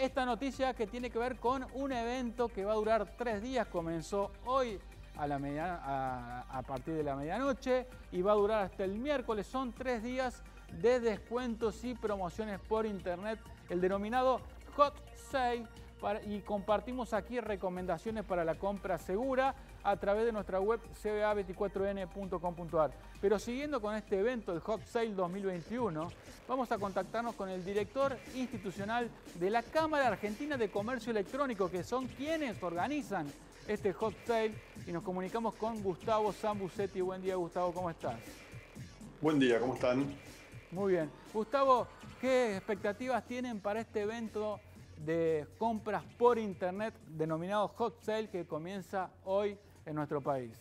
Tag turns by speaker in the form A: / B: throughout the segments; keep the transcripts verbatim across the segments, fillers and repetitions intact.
A: esta noticia que tiene que ver con un evento que va a durar tres días. Comenzó hoy a, la media, a, a partir de la medianoche y va a durar hasta el miércoles. Son tres días de descuentos y promociones por internet, el denominado Hot Sale. Para, y compartimos aquí recomendaciones para la compra segura a través de nuestra web c b a veinticuatro n punto com punto a r. Pero siguiendo con este evento, el Hot Sale dos mil veintiuno, vamos a contactarnos con el director institucional de la Cámara Argentina de Comercio Electrónico, que son quienes organizan este Hot Sale, y nos comunicamos con Gustavo Sambucetti. Buen día, Gustavo, ¿cómo estás?
B: Buen día, ¿cómo están?
A: Muy bien. Gustavo, ¿qué expectativas tienen para este evento de compras por internet denominado Hot Sale que comienza hoy en nuestro país?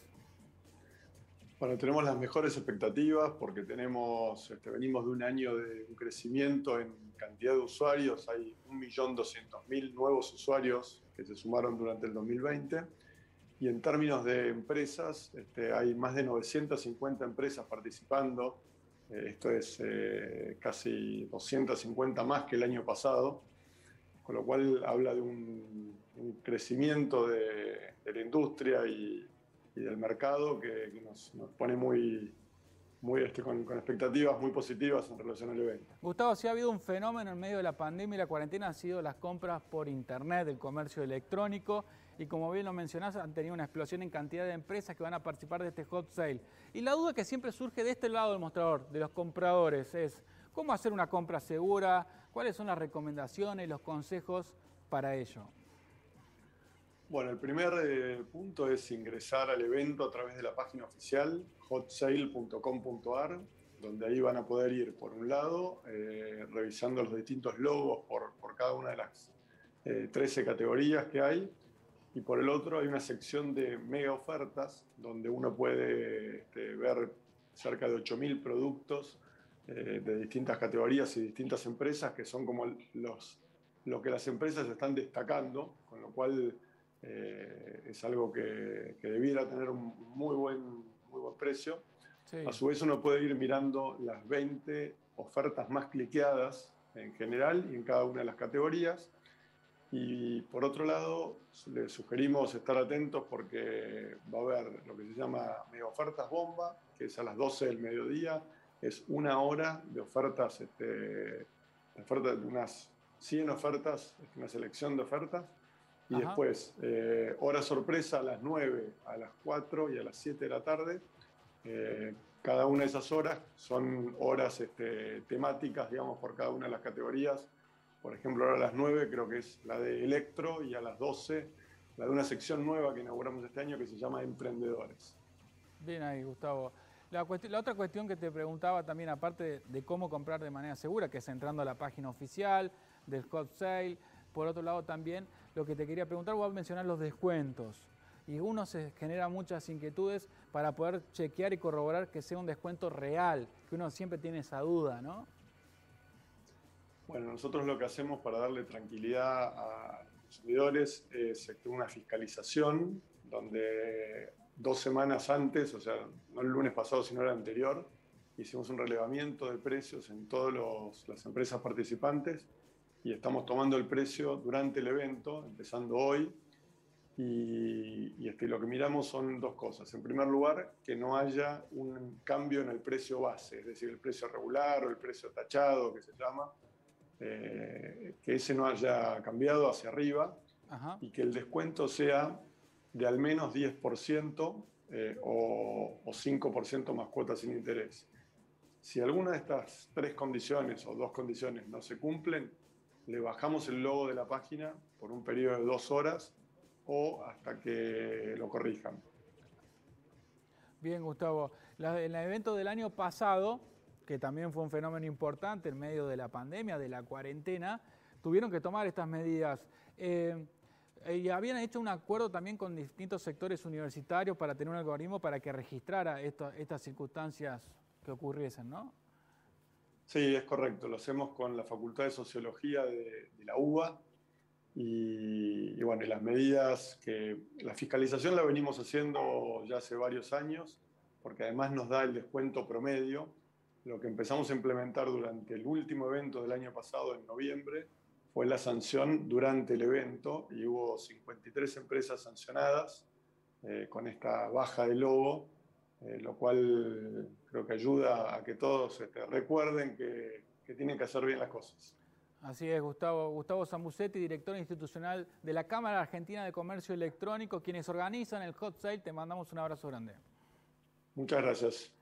B: Bueno, tenemos las mejores expectativas porque tenemos, este, venimos de un año de un crecimiento en cantidad de usuarios. Hay un millón doscientos mil nuevos usuarios que se sumaron durante el dos mil veinte. Y en términos de empresas, este, hay más de novecientas cincuenta empresas participando. Eh, esto es eh, casi doscientas cincuenta más que el año pasado. Con lo cual habla de un, un crecimiento de, de la industria y, y del mercado que, que nos, nos pone muy, muy este, con, con expectativas muy positivas en relación al evento.
A: Gustavo, si ha habido un fenómeno en medio de la pandemia y la cuarentena, han sido las compras por internet, el comercio electrónico, y como bien lo mencionás, han tenido una explosión en cantidad de empresas que van a participar de este Hot Sale. Y la duda que siempre surge de este lado del mostrador, de los compradores, es ¿cómo hacer una compra segura? ¿Cuáles son las recomendaciones y los consejos para ello?
B: Bueno, el primer eh, punto es ingresar al evento a través de la página oficial hot sale punto com punto a r, donde ahí van a poder ir, por un lado, eh, revisando los distintos logos por, por cada una de las eh, trece categorías que hay, y por el otro hay una sección de mega ofertas, donde uno puede este, ver cerca de ocho mil productos eh, de distintas categorías y distintas empresas, que son como los, lo que las empresas están destacando, con lo cual eh, es algo que, que debiera tener un muy buen, muy buen precio. Sí. A su vez uno puede ir mirando las veinte ofertas más cliqueadas en general y en cada una de las categorías. Y por otro lado, les sugerimos estar atentos porque va a haber lo que se llama mega ofertas bomba, que es a las doce del mediodía. Es una hora de ofertas, este, de ofertas de unas cien ofertas, una selección de ofertas. Y Ajá. después, eh, hora sorpresa a las nueve, a las cuatro y a las siete de la tarde. Eh, cada una de esas horas son horas este, temáticas, digamos, por cada una de las categorías. Por ejemplo, ahora a las nueve creo que es la de electro y a las doce la de una sección nueva que inauguramos este año que se llama Emprendedores.
A: Bien ahí, Gustavo. La, la otra cuestión que te preguntaba también, aparte de, de cómo comprar de manera segura, que es entrando a la página oficial del Hot Sale. Por otro lado también, lo que te quería preguntar, voy a mencionar los descuentos. Y uno se genera muchas inquietudes para poder chequear y corroborar que sea un descuento real, que uno siempre tiene esa duda, ¿no?
B: Bueno, nosotros lo que hacemos para darle tranquilidad a los consumidores es una fiscalización donde dos semanas antes, o sea, no el lunes pasado sino el anterior, hicimos un relevamiento de precios en todas las empresas participantes y estamos tomando el precio durante el evento, empezando hoy, y, y este, lo que miramos son dos cosas. En primer lugar, que no haya un cambio en el precio base, es decir, el precio regular o el precio tachado, que se llama, Eh, que ese no haya cambiado hacia arriba. Ajá. Y que el descuento sea de al menos diez por ciento eh, o, o cinco por ciento más cuotas sin interés. Si alguna de estas tres condiciones o dos condiciones no se cumplen, le bajamos el logo de la página por un periodo de dos horas o hasta que lo corrijan.
A: Bien, Gustavo. La, en el evento del año pasado, que también fue un fenómeno importante en medio de la pandemia, de la cuarentena, tuvieron que tomar estas medidas. Eh, y habían hecho un acuerdo también con distintos sectores universitarios para tener un algoritmo para que registrara esto, estas circunstancias que ocurriesen, ¿no?
B: Sí, es correcto. Lo hacemos con la Facultad de Sociología de, de la U B A. Y, y bueno, y las medidas que... La fiscalización la venimos haciendo ya hace varios años, porque además nos da el descuento promedio. Lo que empezamos a implementar durante el último evento del año pasado, en noviembre, fue la sanción durante el evento y hubo cincuenta y tres empresas sancionadas eh, con esta baja de logo, eh, lo cual creo que ayuda a que todos este, recuerden que, que tienen que hacer bien las cosas.
A: Así es, Gustavo. Gustavo Zambucetti, director institucional de la Cámara Argentina de Comercio Electrónico, quienes organizan el Hot Sale. Te mandamos un abrazo grande.
B: Muchas gracias.